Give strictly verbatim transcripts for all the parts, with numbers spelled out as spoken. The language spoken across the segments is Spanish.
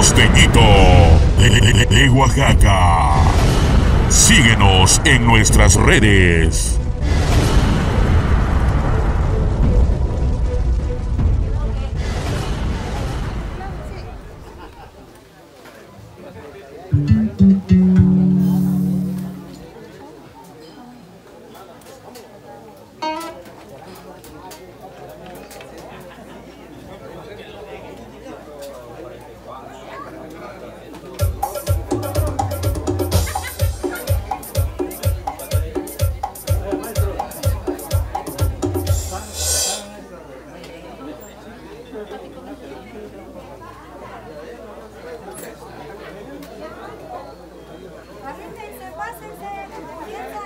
costeñito de, de- de Oaxaca. Síguenos en nuestras redes. Pásense, pásense, empieza.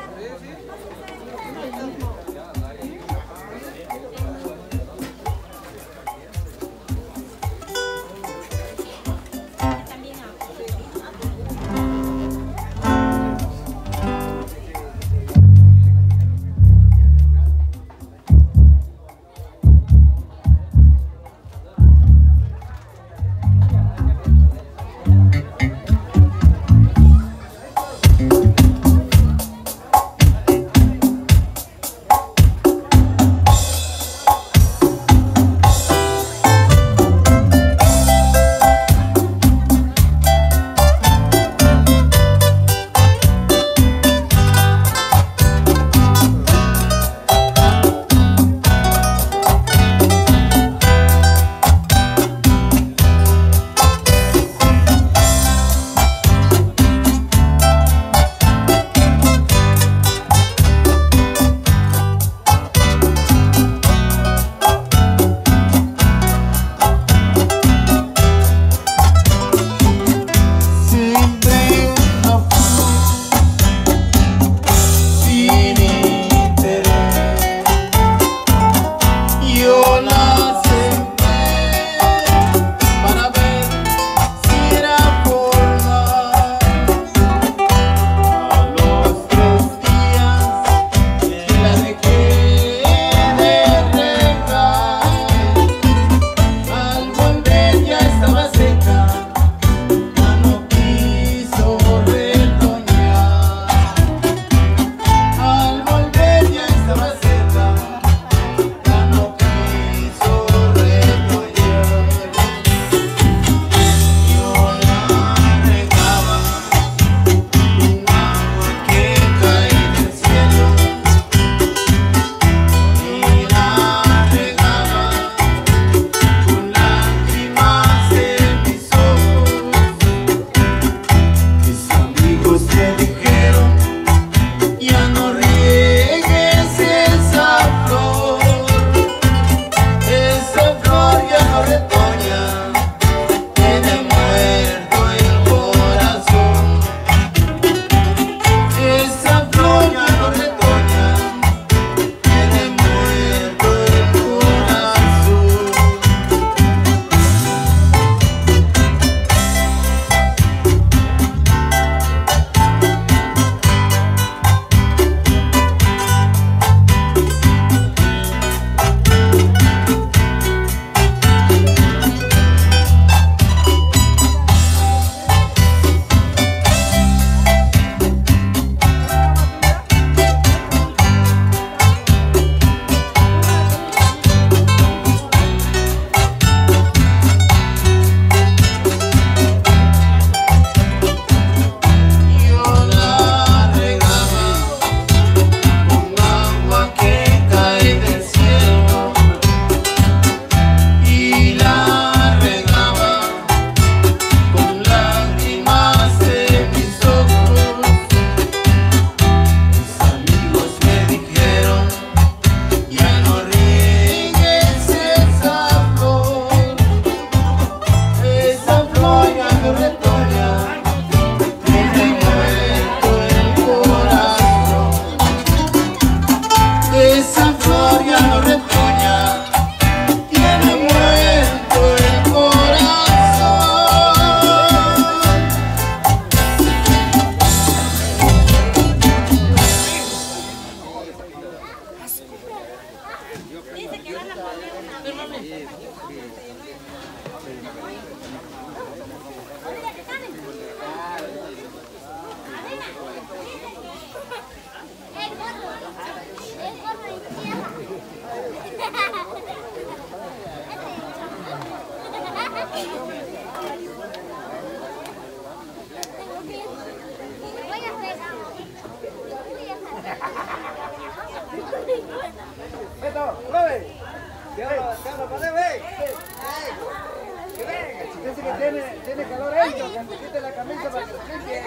Beto, brother. Te hablo, te hablo, padre, ven. Que venga, si dice que tiene, tiene calor esto, que te quite la camisa para que se limpie.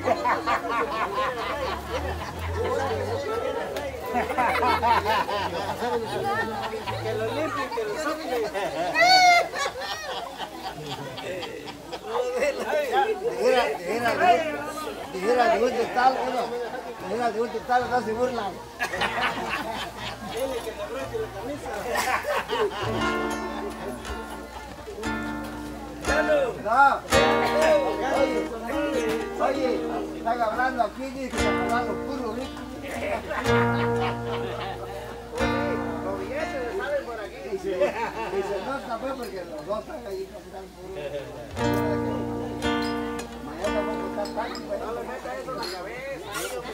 Que lo limpie, que lo sople. Dijera, dijera, dijera de un total, uno, dijera de un total, no se burlan. Dile que le abrace la camisa. No, oye, oye, están hablando aquí, dice que están hablando puro rico. Los billetes le salen por aquí. Dice, dice, no está pues porque los dos están ahí están puro. Mañana vamos a estar tan, no le meta eso en la cabeza.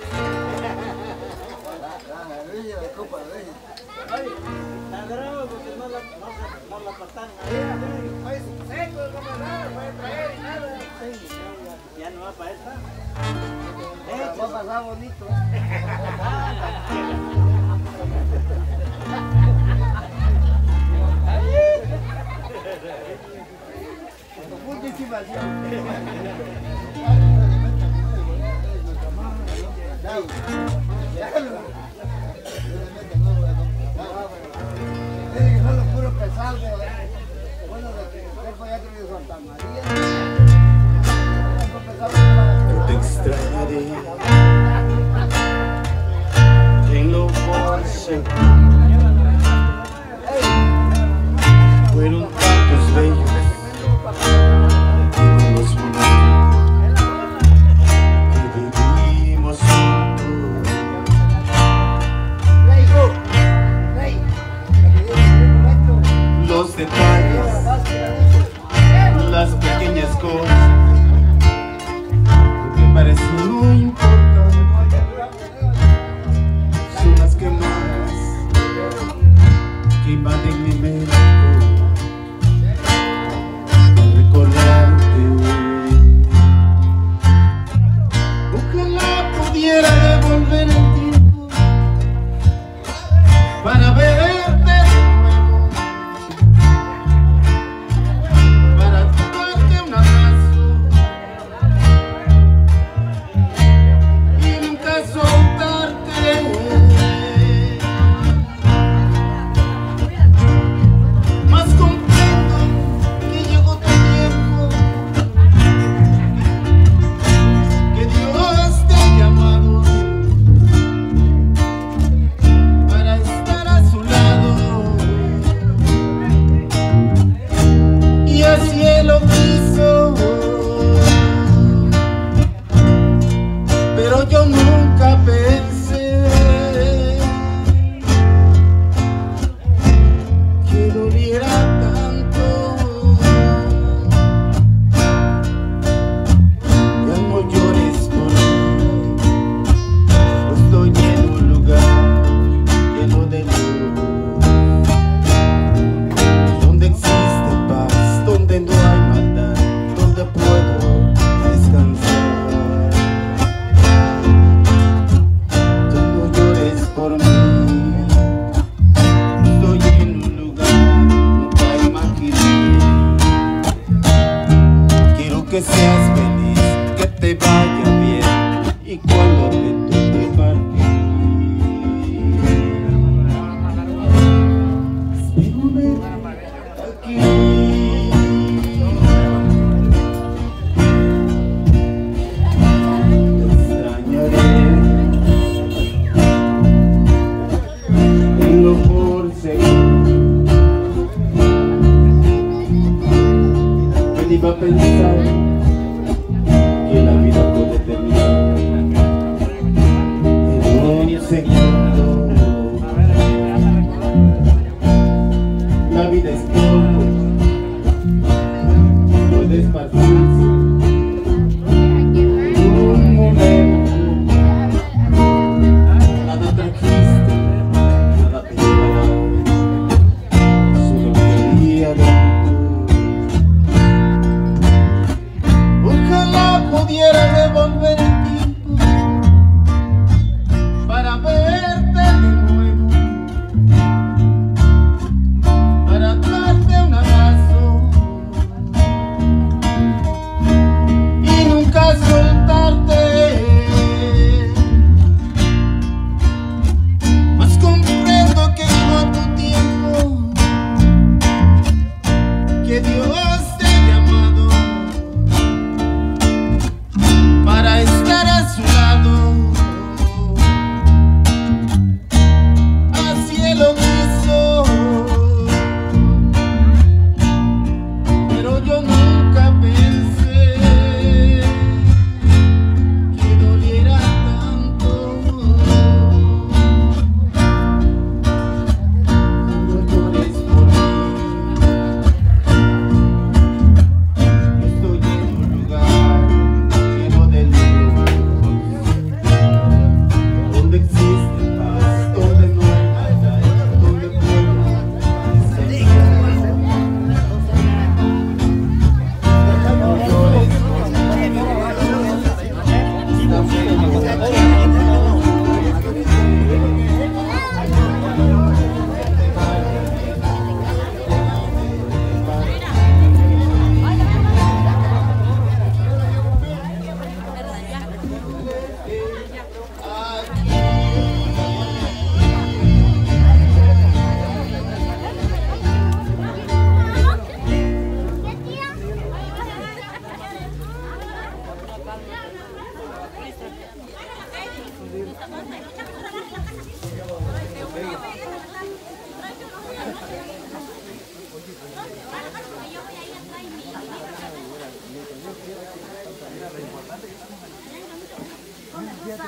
La rilla de copa, la rilla. Oye, está bravo porque no la, no, no la patan. Oye, seco, como nada, puede traer y nada. Ya no va para esta. Va a pasar bonito. Muchísimas gracias. Son los puros pesados de bueno, de que el cuerpo ya tiene Santa María. Yo te extrañaré en lo force. Fueron tantos bellos en los momentos que vivimos juntos. Los detalles, las pequeñas cosas que parecen muy importantes son las que más que invaden mi mente al recordarte. Ojalá pudiera devolver el tiempo para verte. Que seas feliz, que te vaya bien y cuando te toque partir, espérame aquí. Te extrañaré tenlo por seguro que ni va a pensar que la vida puede terminar en un segundo. La vida es poco, puede esparcirse en un momento. Nada trajiste, nada te llevará, solo quería ver.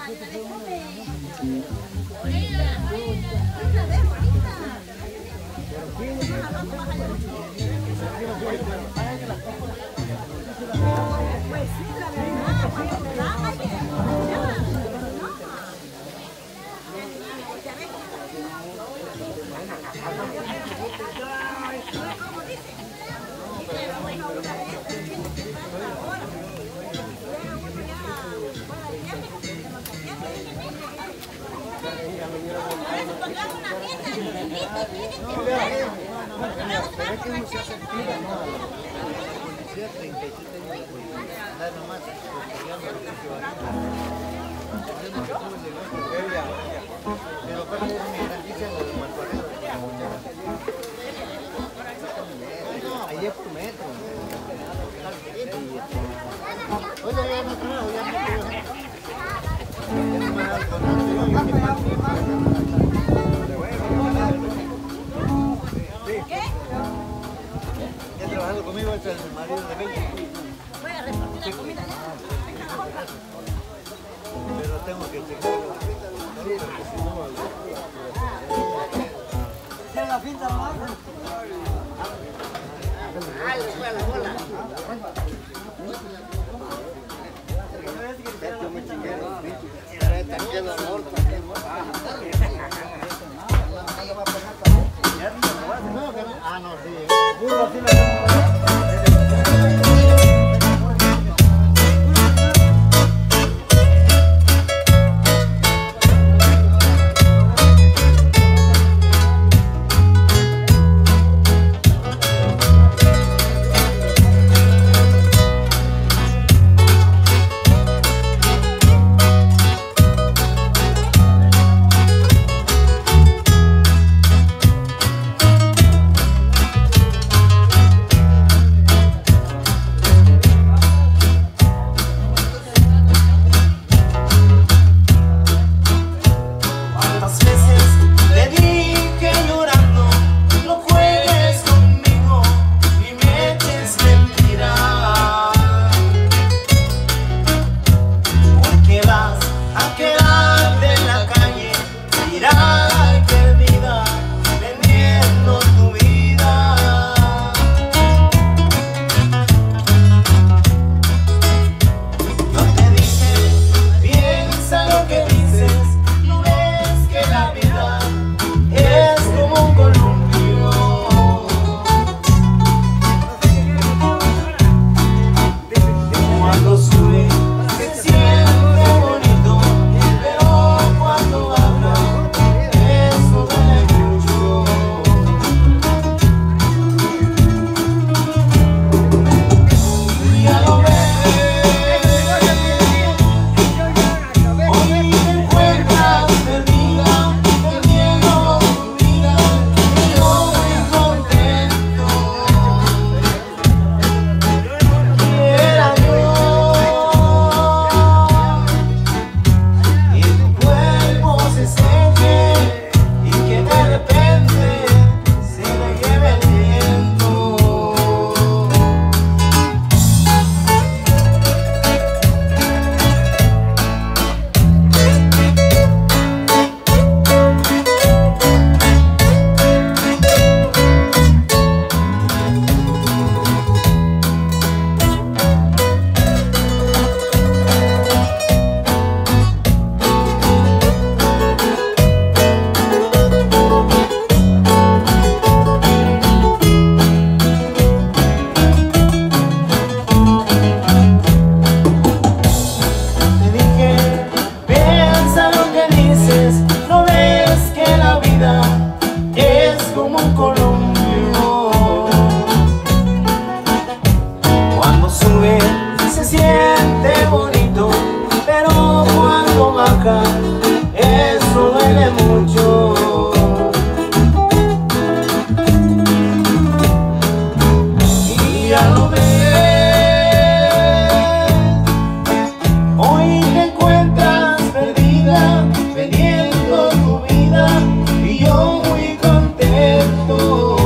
Teniendo tu vida y yo muy contento.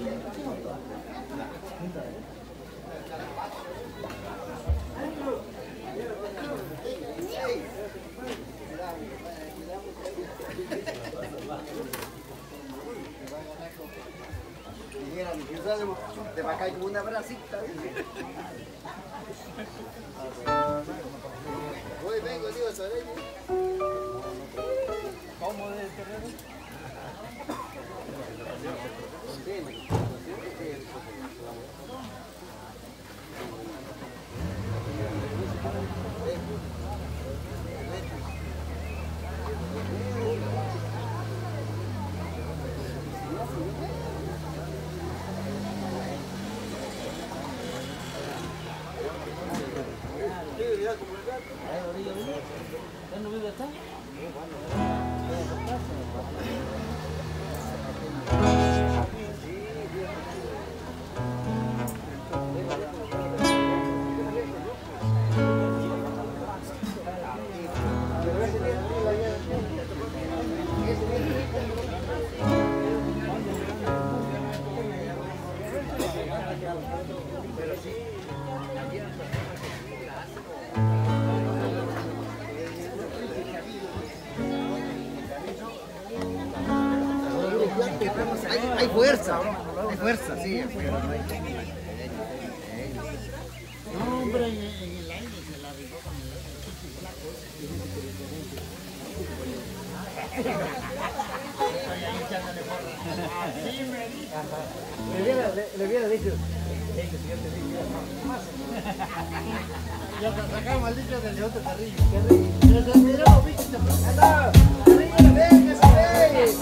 Te va a caer como una bracita. Hoy vengo, digo, Soreño. ¿Cómo de este terreno? Hay, hay fuerza, hay fuerza, sí, hay fuerza. No, hombre, en, en el aire se la rifó con el le hubiera, le, le hubiera dicho, ya sacamos al dicho del otro carrillo. Carrillo. Se miró, viste, anda, carrillo, ven, esa vez.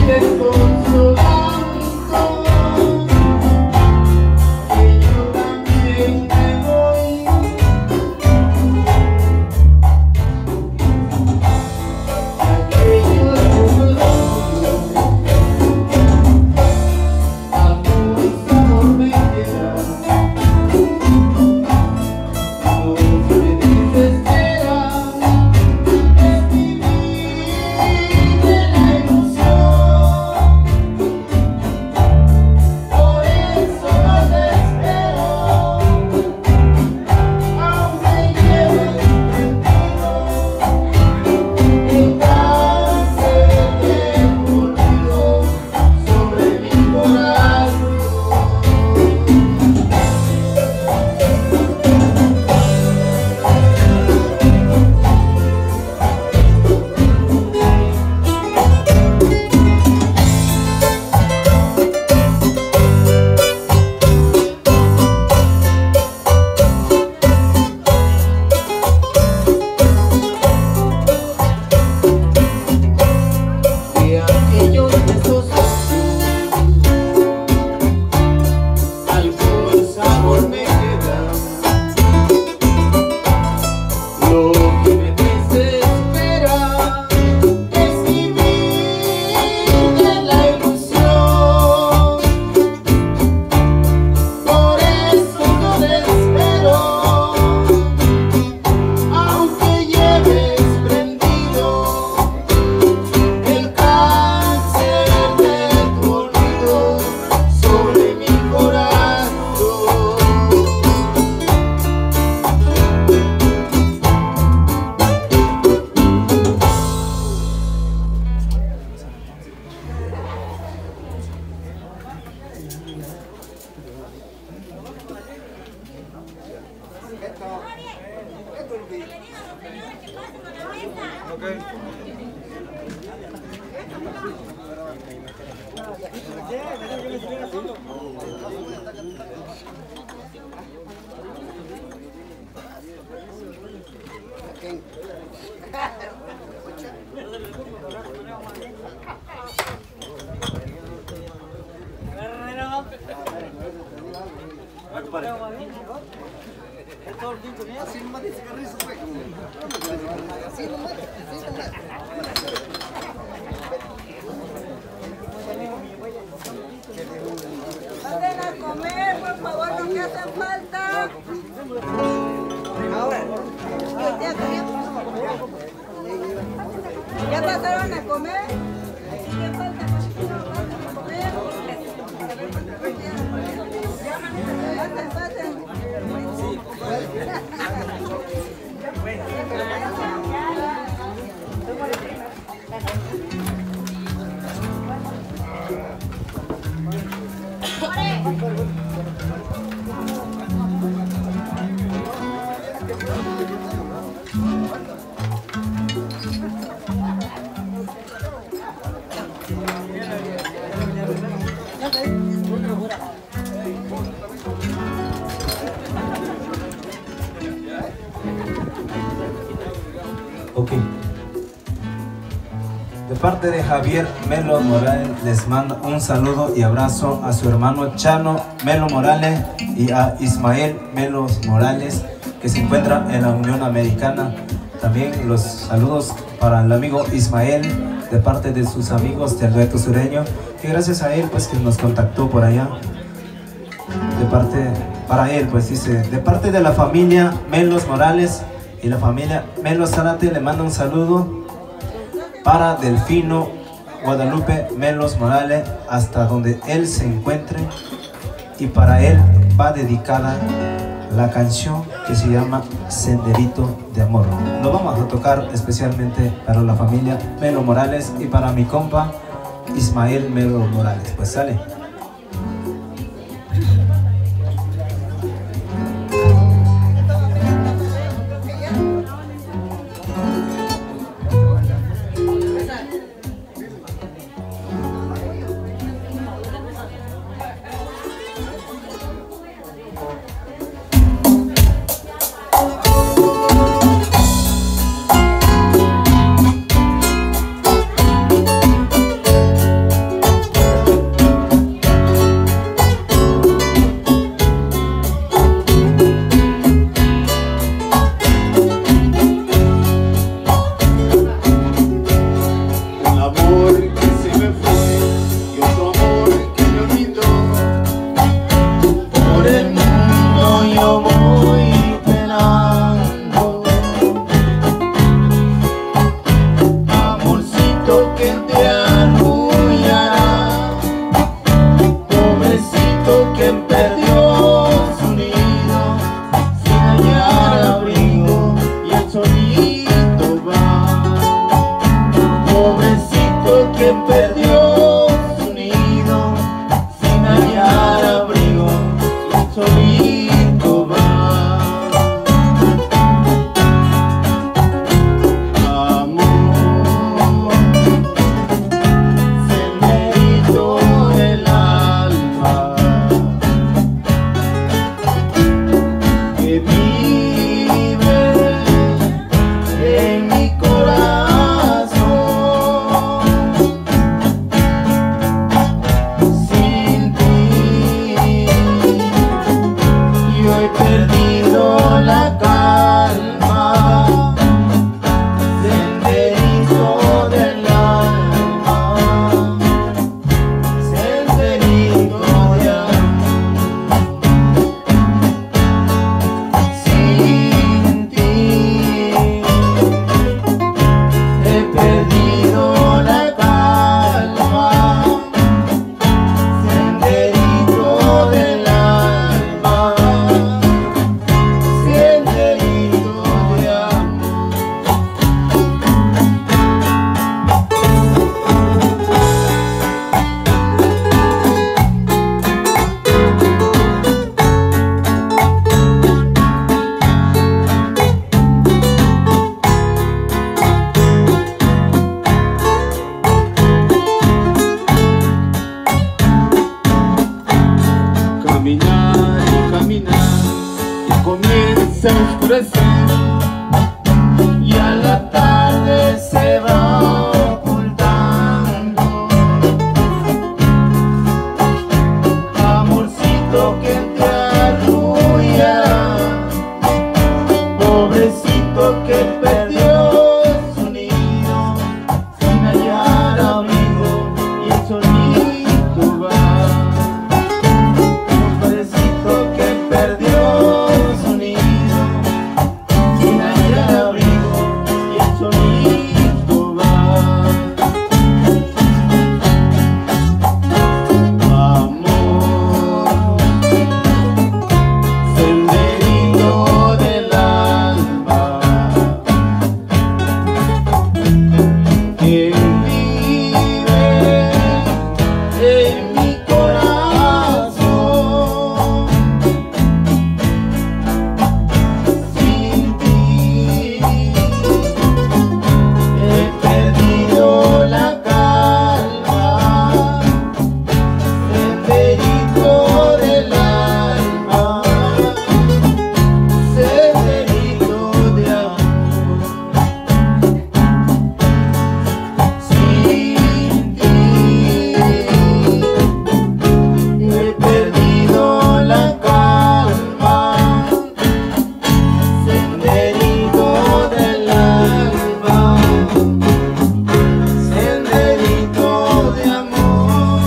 Pasen a comer, por favor, no que hacen falta. ¿Ya pasaron a comer? ¿Qué falta? ¿Pasen a comer? Pasen, pasen. Ok. De parte de Javier Melo Morales les mando un saludo y abrazo a su hermano Chano Melo Morales y a Ismael Melo Morales, que se encuentra en la Unión Americana. También los saludos para el amigo Ismael de parte de sus amigos del dueto sureño, que gracias a él pues que nos contactó por allá. De parte para él pues dice, de parte de la familia Melos Morales y la familia Melo Zárate, le mando un saludo para Delfino Guadalupe Melos Morales hasta donde él se encuentre, y para él va dedicada la canción que se llama Senderito de Amor. Lo vamos a tocar especialmente para la familia Melo Morales y para mi compa Ismael Melo Morales. Pues sale. la calma, senderito del alma, senderito de amor. Sin ti he perdido la calma, senderito del alma, senderito de amor. Caminar y caminar y comienza a oscurecer y a la tarde se va ocultando. Amorcito que te arrulla, pobrecito que perdió su nido sin hallar abrigo y el solito va. Pobrecito que perdió su nido sin hallar abrigo y el solito va. Amor, senderito del alma, que vive en mi corazón. Sin ti he perdido la calma, senderito del alma, senderito de amor. Sin ti he perdido la calma, senderito del alma, senderito de amor.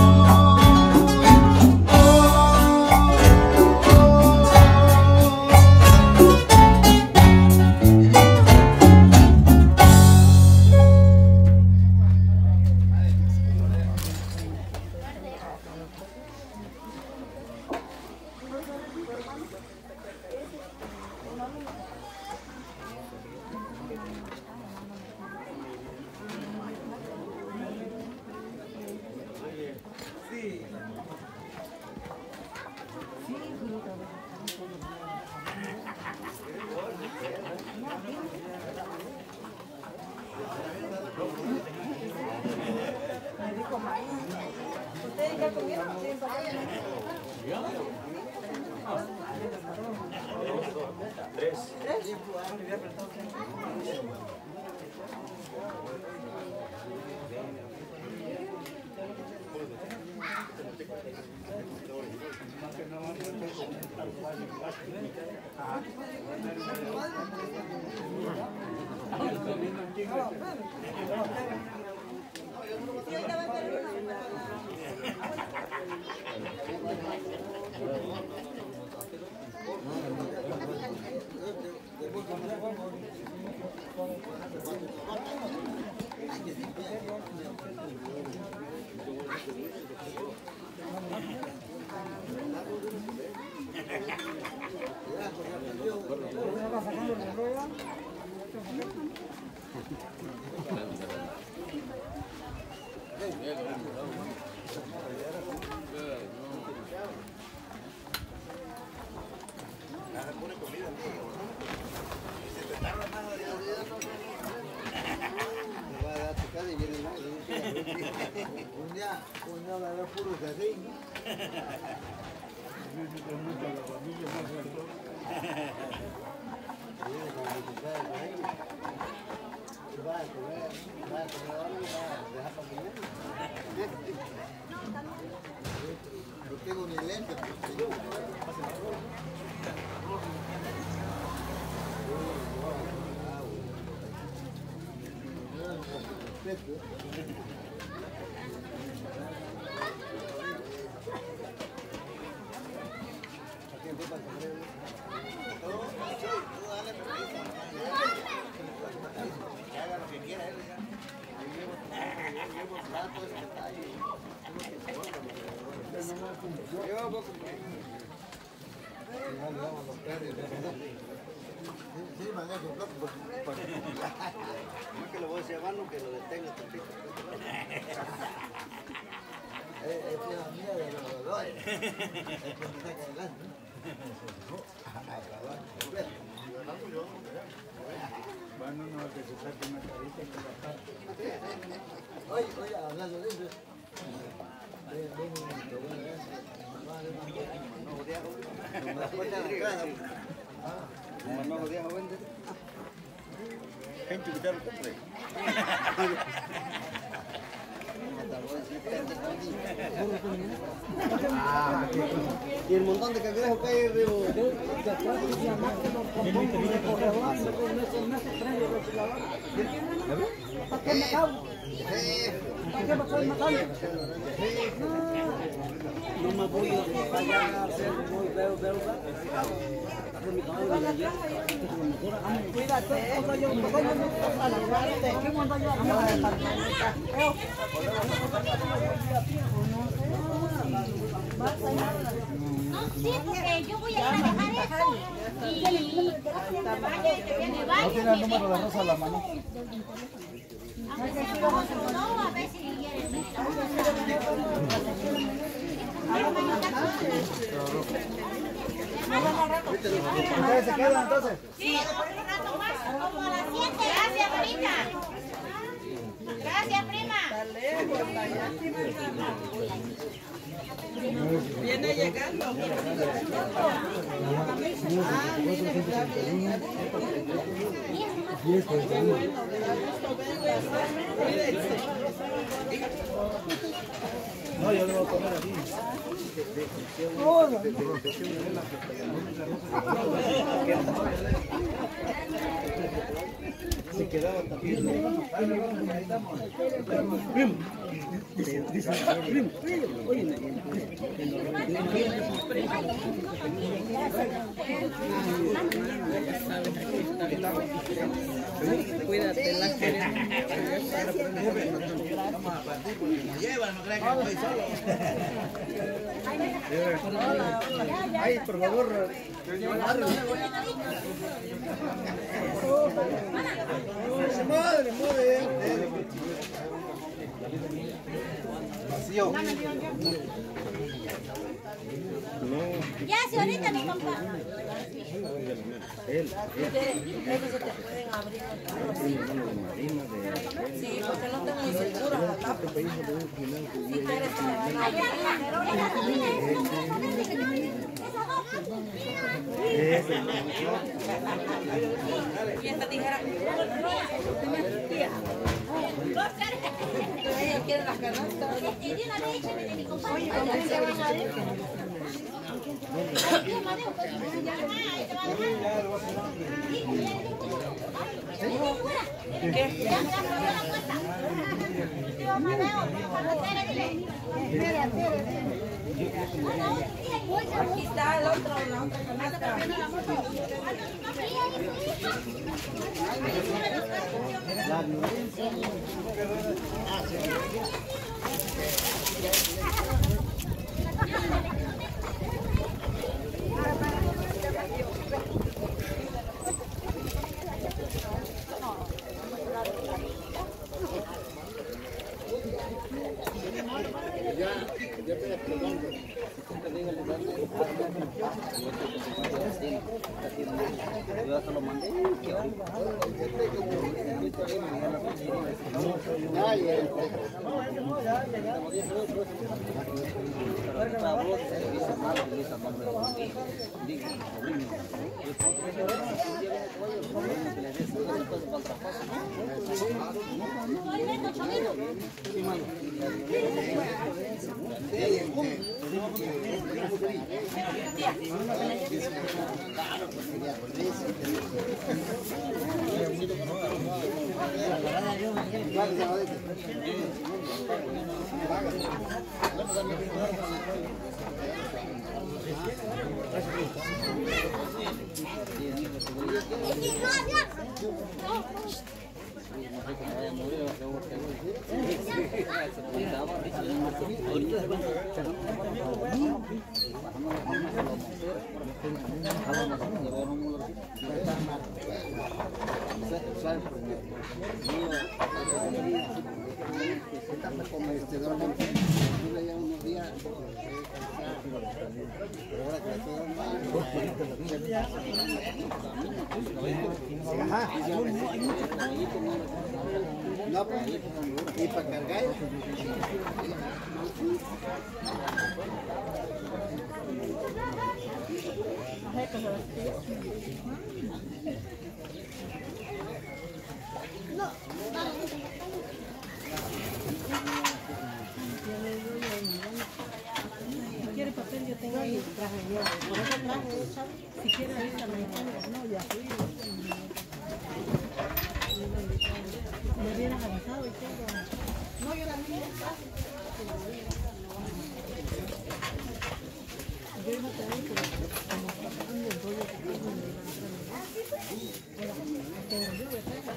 ¿Ustedes ya comieron? ¿Tienen papel? ¿Tres? Un día, un día va a dar puros así. No tengo ni lente. Que haga lo que quiera él ya. Sí, manejo un plato. No que lo voy a llevar, no que lo detenga tantito. Es una mía de los dolores. Es que me saca adelante. Bueno, no, que se saque una carita y que la parte. Oye, oye, hablando de eso. Ven, ven un momento, bueno, no, la puerta de la casa. Ah, no lo deja vender. Gente, ya lo compré. Ah, y el montón de cangrejos que hay arriba. ¿Para qué me cago? ¿Para qué me estoy matando? No me voy a allá a hacer muy veo, veo, Cuídate, cuando yo me voy a la ¿qué mando yo a No, sí, porque yo voy a ir a dejar esto y me vaya. ¿No tiene el número de Rosa a la mano? Aunque sea como no, a ver si quieren. ¿Ustedes se quedan entonces? Sí, un rato más, como a las siete. Gracias, prima. Gracias, prima. Viene llegando. Ah, mire, está bien. Qué bueno, me da gusto verlo. Cuídense. No, yo lo voy a poner aquí. Se quedaba también. Dice, oye, cuídate, la Vamos a partir porque nos llevan, no crean que estoy solo. ay, por favor. Madre, madre. Vacío. Ya, si ahorita mi papá. Él, Ellos se te pueden abrir el carro así. Sí, porque no tengo ni segura la tapa. Si quieres que me van a abrir. Y esta tijera. Ella quiere las canastas. Y de una vez échame de mi compadre. Aquí está el otro, la otra canasta. Yo se lo mandé. No, pues, y para cargar. Si quiere papel, yo tengo ahí el traje yo. Por eso traje, ¿sabes? Si quiere ahorita me no, ya fui. Me hubieras avisado y tengo. No, yo también ya está. Yo iba a traer, pero como pasaron el rollo que tengo en el tengo yo,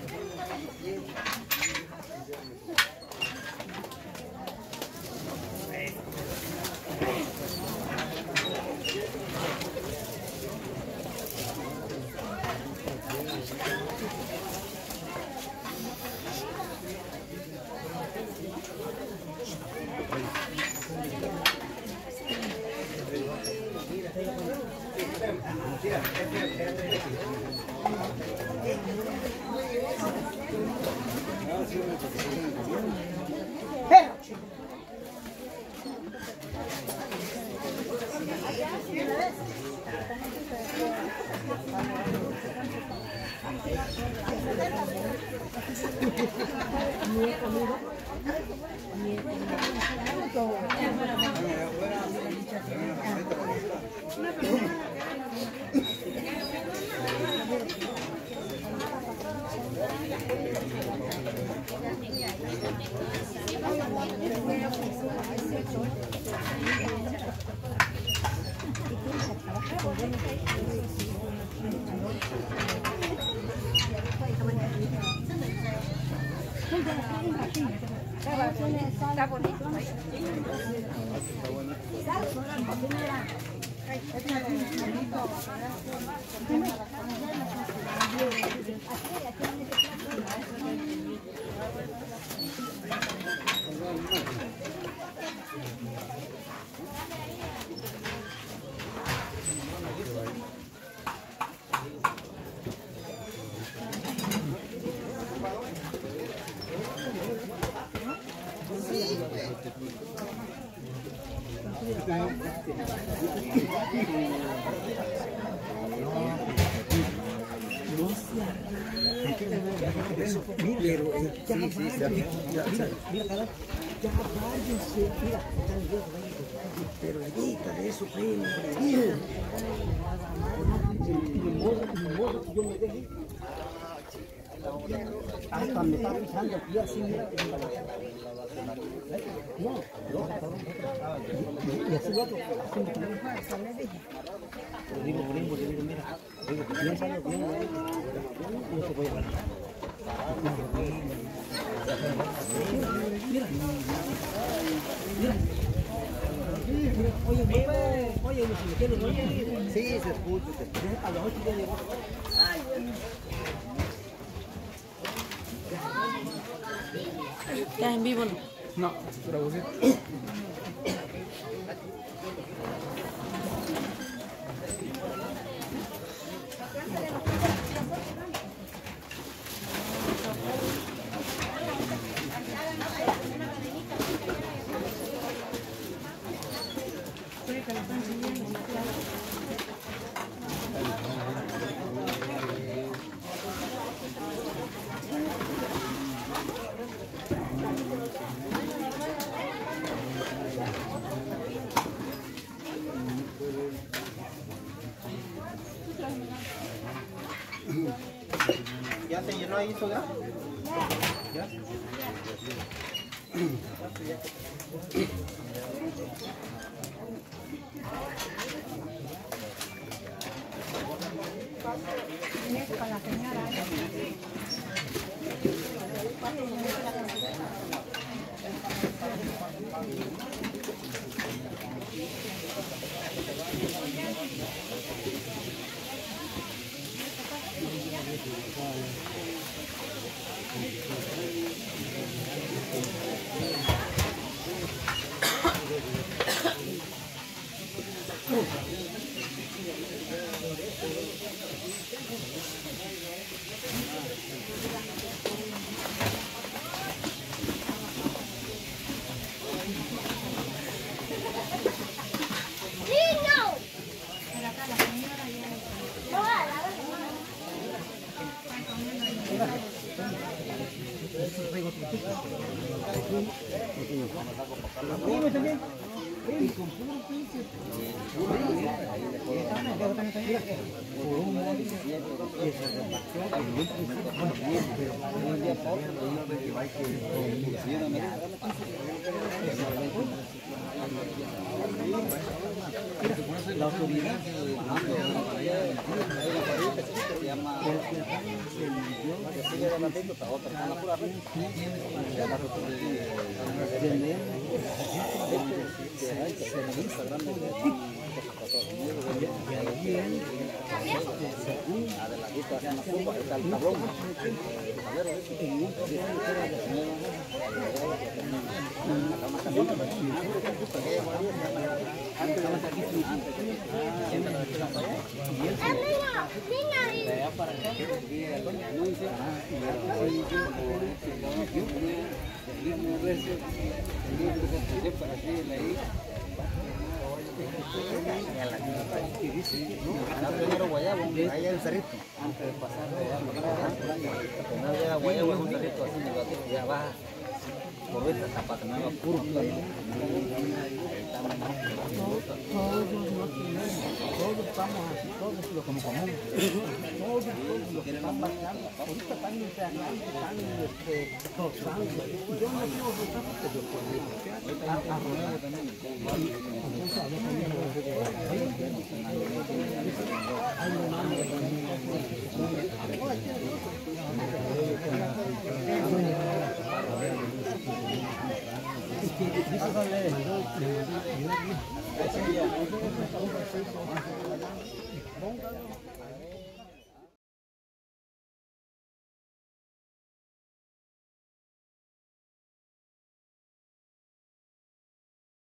Está bonito. Pero edita de eso, primo. Ni modo que yo me deje. Hasta me está pisando aquí así, mira. No, no, y así lo otro. Pero digo, primo, yo digo, mira, digo, piénsalo bien, no se puede ganar. Mira, mira. Oye, oye, oye, si me quieres, oye. Sí, se escucha, se escucha. A las ocho ya llegó. Ay, bueno. ¿Estás en vivo no? No, pero vos ¿Ya se llenó ahí, sogra? ¿Ya? Es para la señora. La autoridad se llama ahí hay un cerrito antes de pasar de no llega Guayabo, es un cerrito así de ya baja por esta Zapata Nueva puro todos estamos así, todos lo como común todos los que están bajando ahorita están internando, están rozando yo no quiero rozar porque yo puedo a rodar también entonces había también